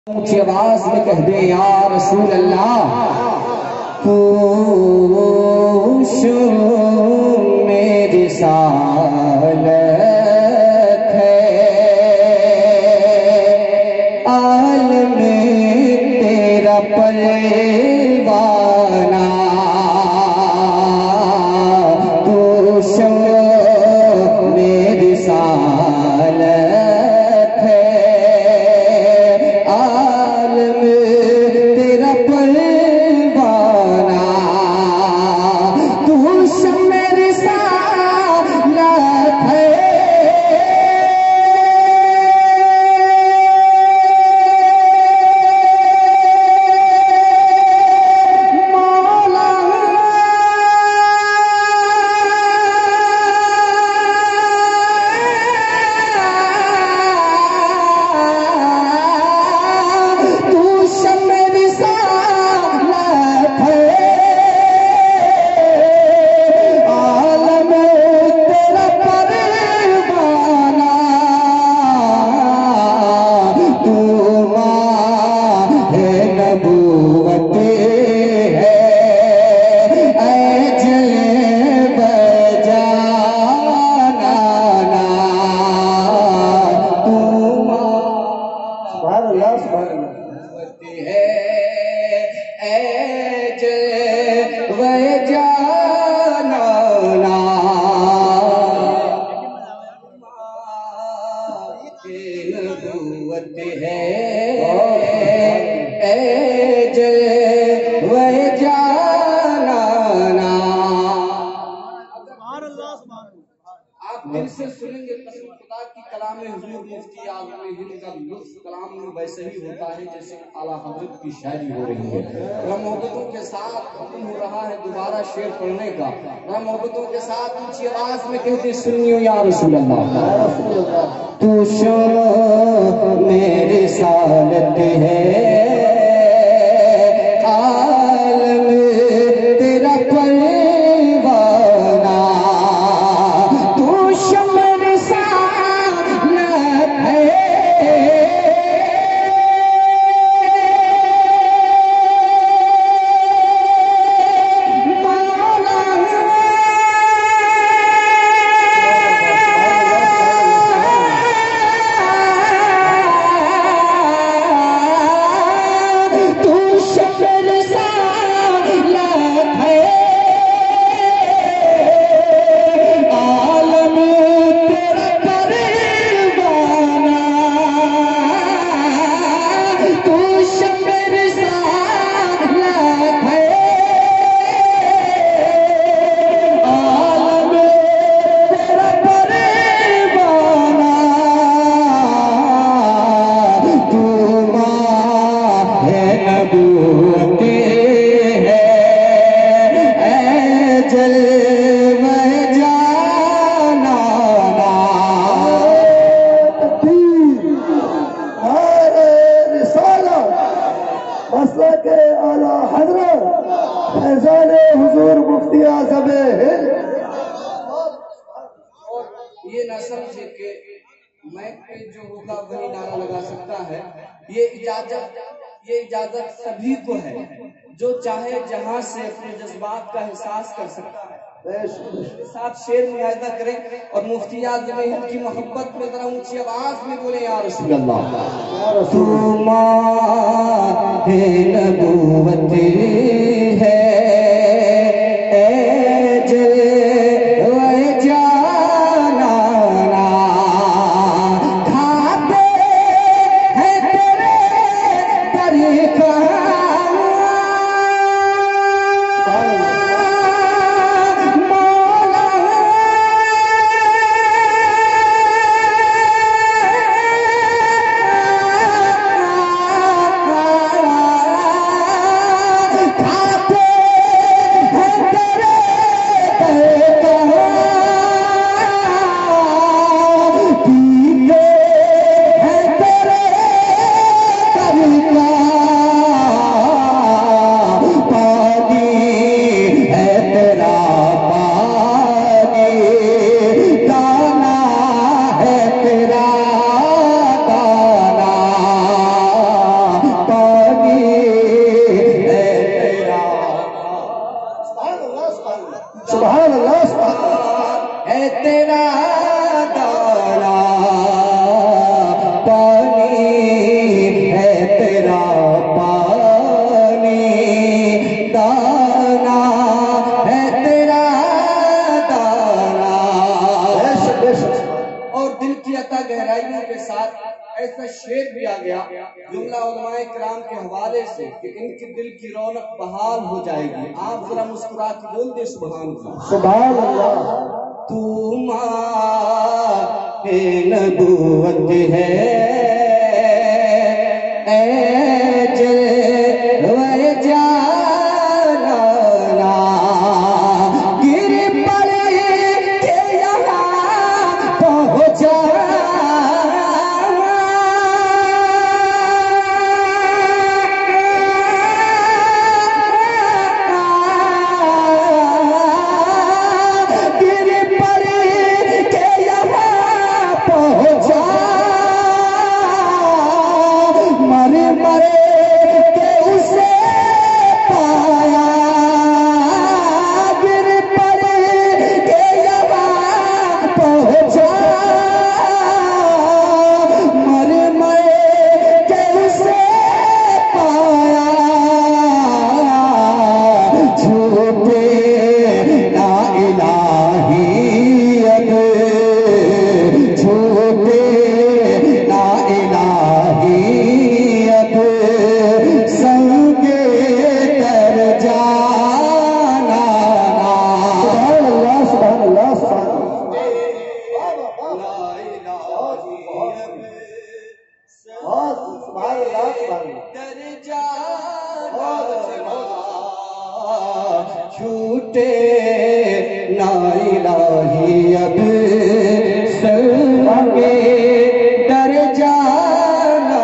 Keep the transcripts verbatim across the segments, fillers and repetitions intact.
اونچی آواز میں کہہ دیں یا رسول اللہ پوچھو میری رسالت ہے عالم تیرا پروانہ پوچھو میری رسالت دل سے سنیں گے قسم خدا کی کلام حضور مفتی اعظم ہند کا لطف کلام میں ویسے ہی ہوتا ہے جیسے اعلیٰ حضرت کی شاعری ہو رہی ہے۔ رم محبتوں کے ساتھ ختم ہو رہا ہے دوبارہ شعر پڑھنے کا۔ رم محبتوں کے ساتھ اونچی آواز میں کہتے سنیو یا رسول اللہ تو شو میری رسالت ہے یہ نہ سمجھے کہ میں پہ جو ہوگا وہی نعرہ لگا سکتا ہے۔ یہ اجازت یہ اجازت سبھی کو ہے جو چاہے جہاں سے اپنے جذبات کا احساس کر سکتا ہے۔ ساتھ شعر ملاحظہ کریں اور مفتی اعظم ہند کی محبت میں ذرا اونچی آواز میں بولیں یا رسول اللہ تو ماہ نبوت ہے ایسا شعر بھی آ گیا جملہ علماء کرام کے حوالے سے کہ ان کے دل کی رونق بحال ہو جائے گی. آپ ذرا مسکرا کے بول دے سبحان اللہ. سبحان اللہ. تو ماہ نبوت ہے اے جلوہ جانانا گر پڑے کہ یہاں پہنچا چھوٹے لا الہی اب سنگے در جانا.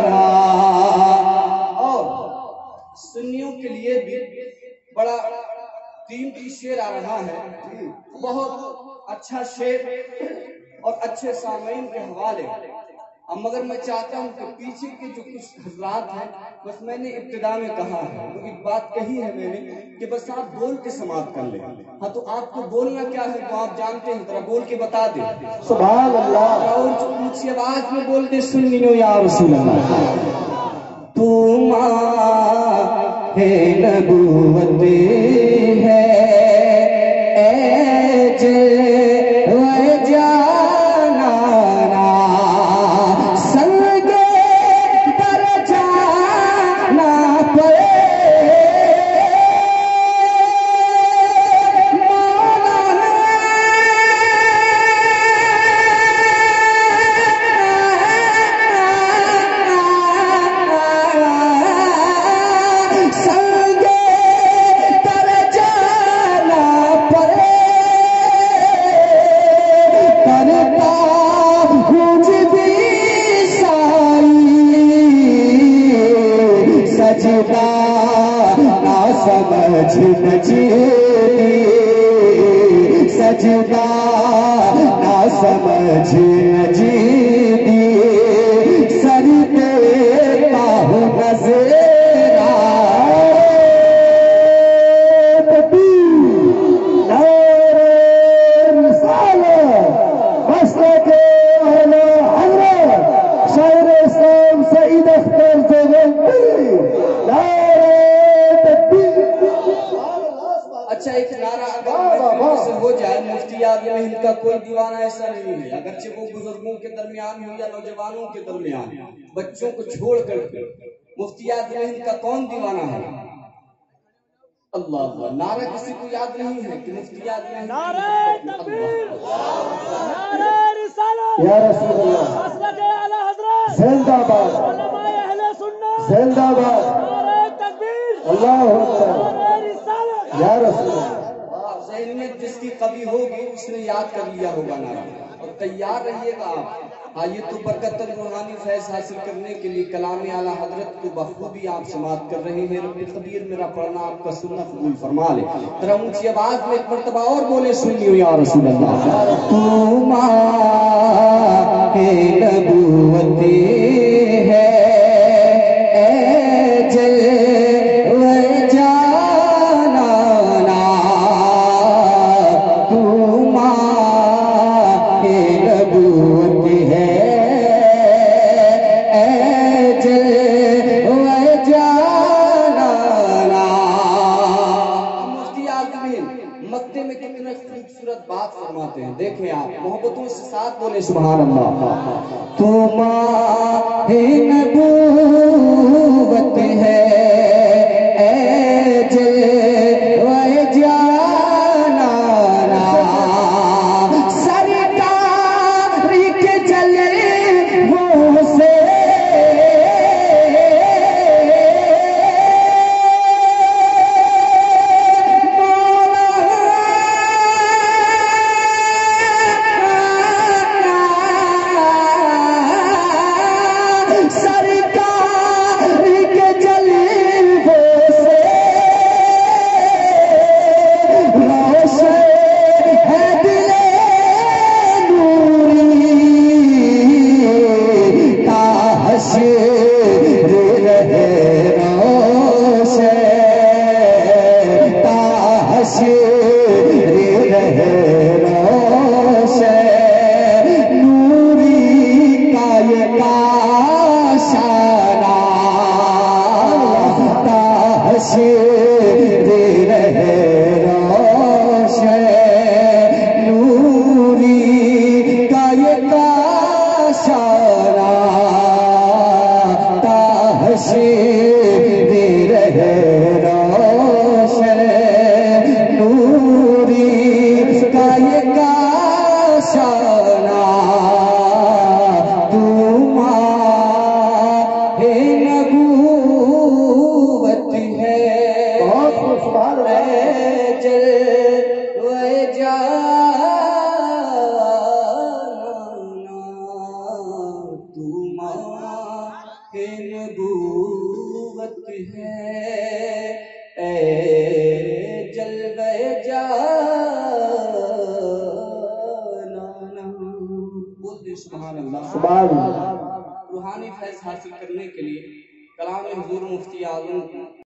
اور سنیوں کے لیے بھی بڑا قیمتی شعر آ رہا ہے, بہت اچھا شعر اور اچھے سامعین کے حوالے. اب مگر میں چاہتا ہوں کہ پیچھے کے جو کچھ حضرات ہیں بس میں نے ابتدا میں کہا ہے تو ایک بات کہی ہے میں نے کہ بس آپ بول کے سماعت کر لیں. ہاں تو آپ کو بولنا کیا ہے تو آپ جانتے ہیں, ذرا بول کے بتا دیں. سبحان اللہ. اور اونچی آواز میں بول دے سنیو یا رسول اللہ. تو ماہ نبوت ہے اے جلوہ جانانا سجدہ نہ سمجھ نجیبی سر دیتا ہوں نظرہ رسالت مسلک اہل حضرت شاعر اسلام سعید اختر دیوبندی. اچھا ایک نعرہ اگر سے ہو جائے, مفتیات ہند کا کوئی دیوانہ ایسا نہیں ہے اگرچہ وہ بزرگوں کے درمیان ہو یا نوجوانوں کے درمیان, بچوں کو چھوڑ کر مفتیات ہند کا کون دیوانہ ہے؟ اللہ اللہ. نعرہ کسی کو یاد نہیں ہے کہ مفتیات ہند نعرہ تکبیر, نعرہ رسالت یا رسول اللہ, مسلک اعلی حضرت زندہ باد, علماء اہل سنت زندہ باد, نعرہ تکبیر, اللہ اکبر, نعرہ رسالت یا رسول اللہ. ذہن میں جس کی قوی ہوگی اس نے یاد کر لیا ہوگا نعرہ, اور تیار رہیے گا آپ. آئیے تو برکت روحانی فیض حاصل کرنے کے لیے کلام اعلی حضرت کو بخوبی آپ سماعت کر رہے ہیں. رب قدیر میرا پڑھنا آپ کا سننا قبول فرما لے. ذرا اونچی آواز میں ایک مرتبہ اور بولے سنیو یا رسول اللہ. تو ماہ نبوت ہے اے جلوہ جانانا, تو ماہ نبوت ہے اے جلوہ جانانا. مفتی عالمین مکے میں کتنے خوبصورت بات فرماتے ہیں, دیکھیں آپ محبتوں سے ساتھ بولے سبحان اللہ. تو ماہ ہے نبوت ہے اے جلوہ جانانا سرکار کے جلووں سے نبوت ہے اے جلوہ جانانا بول دے سبحان اللہ سبحان اللہ روحانی فیض حاصل کرنے کے لیے کلام حضور مفتی اعظم